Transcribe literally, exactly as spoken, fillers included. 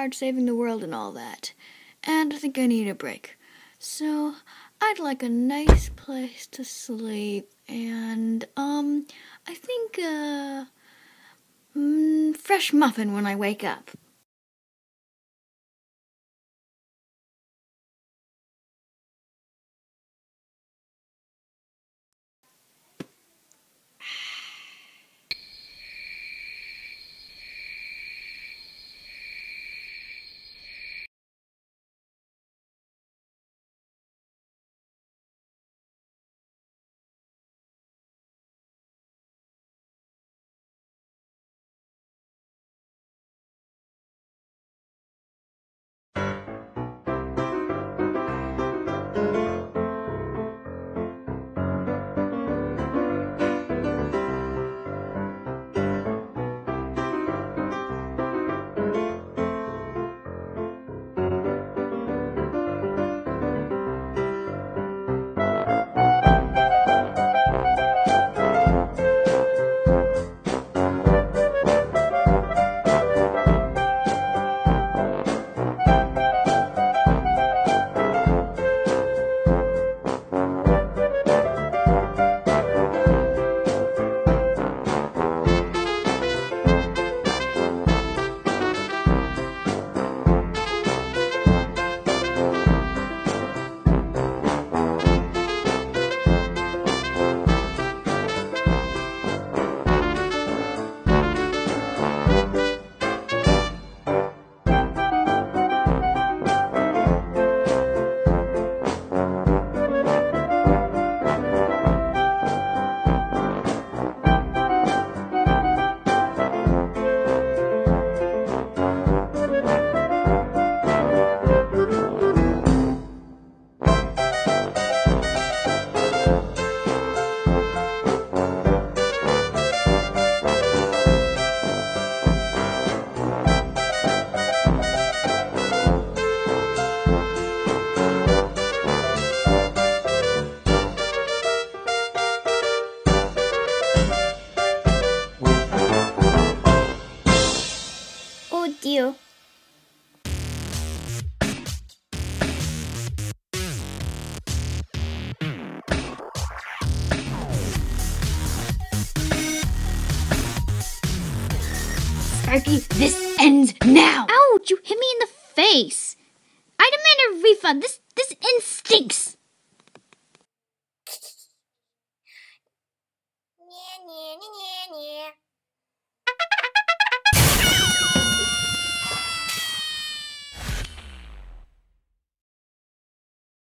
tired saving the world and all that. And I think I need a break. So, I'd like a nice place to sleep. And, um, I think, uh, mm, fresh muffin when I wake up. Oh dear. Sparky, this ends now! Ouch! You hit me in the face! I demand a refund! This, this inn stinks!